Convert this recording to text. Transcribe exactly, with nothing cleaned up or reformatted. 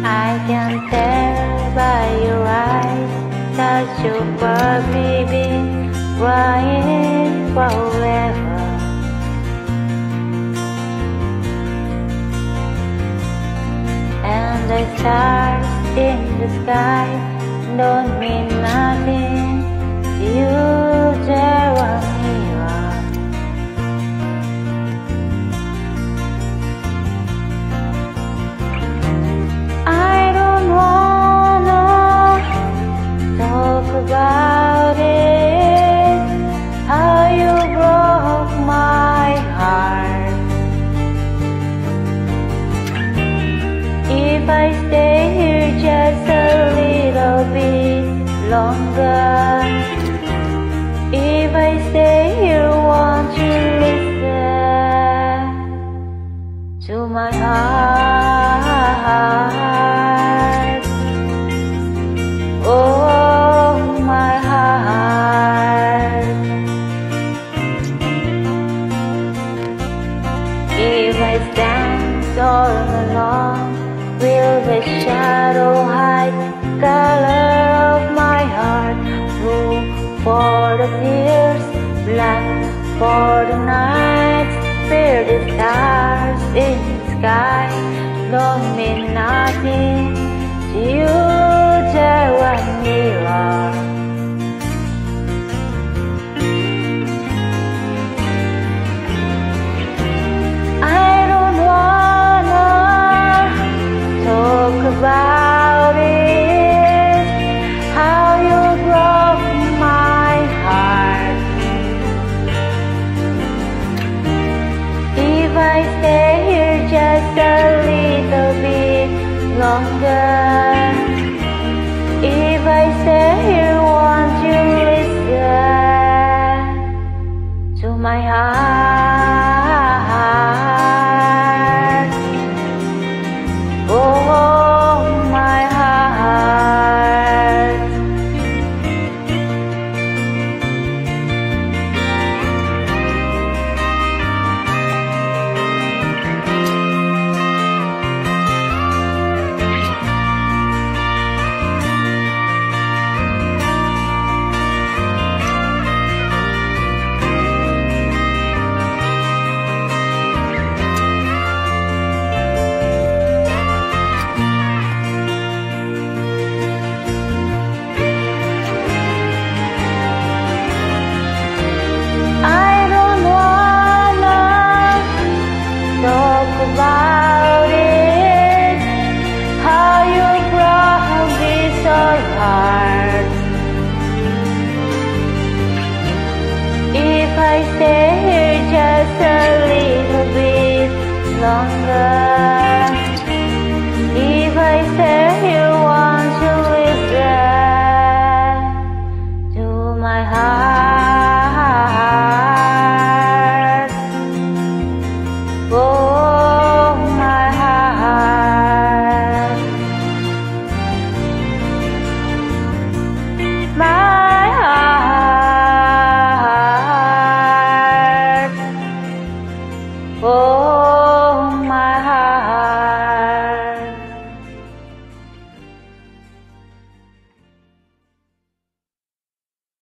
I can tell by your eyes that you're probably been crying forever. And the stars in the sky don't mean nothing to you, there when you are. I don't wanna talk about it, how you broke my heart. If I stay here just a little bit longer, if I stay here, won't you listen to my heart? Oh, my heart. If I stand all alone, will the shadow hide the color of my heart? Blue for the tears, black for the night, fear the stars in the sky don't mean nothing to you, there when you are. I don't wanna talk about it, how you broke my heart. If I stay here just a little bit longer,